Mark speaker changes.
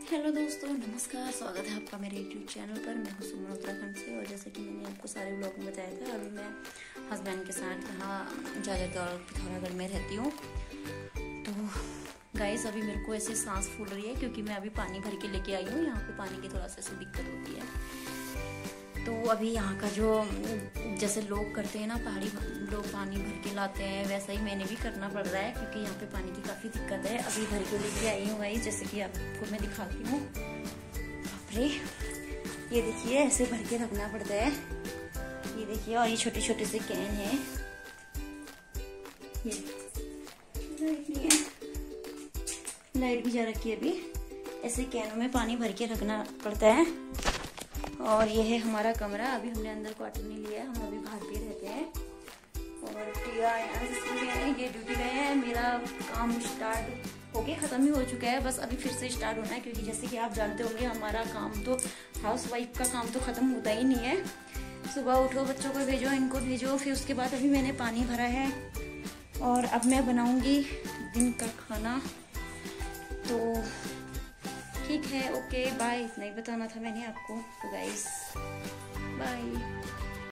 Speaker 1: Hello दोस्तों, नमस्कार। स्वागत है आपका मेरे यूट्यूब चैनल पर। मैं हूँ सुमन उत्तराखंड से। और जैसे कि मैंने आपको सारे ब्लॉग में बताया था, अभी मैं हस्बैंड के साथ यहाँ जाजरगढ़ पिथौरागढ़ में रहती हूँ। तो गाइस, अभी मेरे को ऐसे सांस फूल रही है क्योंकि मैं अभी पानी भर के लेके आई हूँ। यहाँ पे पानी की थोड़ा सा ऐसी दिक्कत होती है। तो अभी यहाँ का जो जैसे लोग करते हैं ना, पहाड़ी लोग पानी भर के लाते हैं, वैसा ही मैंने भी करना पड़ रहा है क्योंकि यहाँ पे पानी की काफ़ी दिक्कत है। अभी भर के लेके आई हूँ भाई, जैसे कि आपको मैं दिखाती हूँ। बाप रे, ये देखिए, ऐसे भर के रखना पड़ता है। ये देखिए, और ये छोटे छोटे से कैन है। ये लाइट भी जा रखी है। अभी ऐसे कैनों में पानी भर के रखना पड़ता है। और ये है हमारा कमरा। अभी हमने अंदर क्वार्टर नहीं लिया है, हम अभी बाहर पे रहते हैं। और टिया ये ड्यूटी गए हैं। मेरा काम स्टार्ट हो गया, ख़त्म ही हो चुका है, बस अभी फिर से स्टार्ट होना है क्योंकि जैसे कि आप जानते होंगे, हमारा काम तो हाउस वाइफ का काम तो ख़त्म होता ही नहीं है। सुबह उठो, बच्चों को भेजो, इनको भेजो, फिर उसके बाद अभी मैंने पानी भरा है और अब मैं बनाऊँगी दिन का खाना। तो ठीक है, ओके बाय। इतना ही बताना था मैंने आपको। तो गाइस बाय।